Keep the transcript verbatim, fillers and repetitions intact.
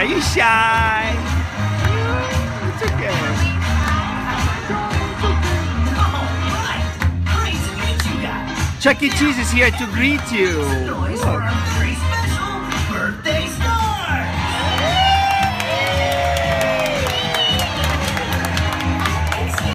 you shy? It's okay. Chuck E. Cheese is here to greet you. Look.